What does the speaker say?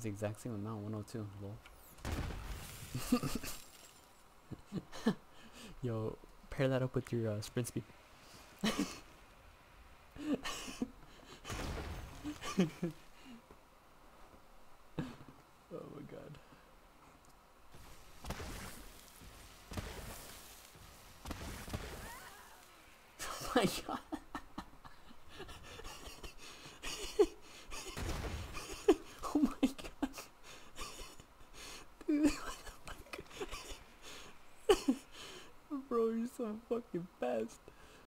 the exact same amount, 102. Lol. Yo, pair that up with your sprint speed. Oh my god. Oh my god. Oh my god. Dude, what the fuck? Bro, you're so fucking fast.